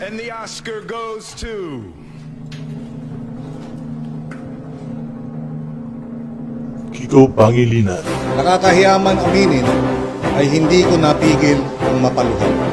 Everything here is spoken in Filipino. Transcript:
And the Oscar goes to... Kiko Pangilinan. Nakakahiya man aminin ay hindi ko napigil ang mapaluhan.